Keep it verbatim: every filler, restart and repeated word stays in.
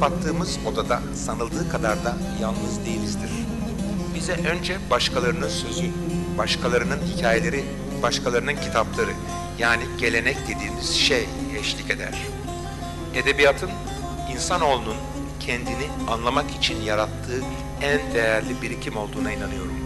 kapattığımız odada sanıldığı kadar da yalnız değilizdir. Bize önce başkalarının sözü, başkalarının hikayeleri, başkalarının kitapları, yani gelenek dediğimiz şey eşlik eder. Edebiyatın, insanoğlunun kendini anlamak için yarattığı en değerli birikim olduğuna inanıyorum.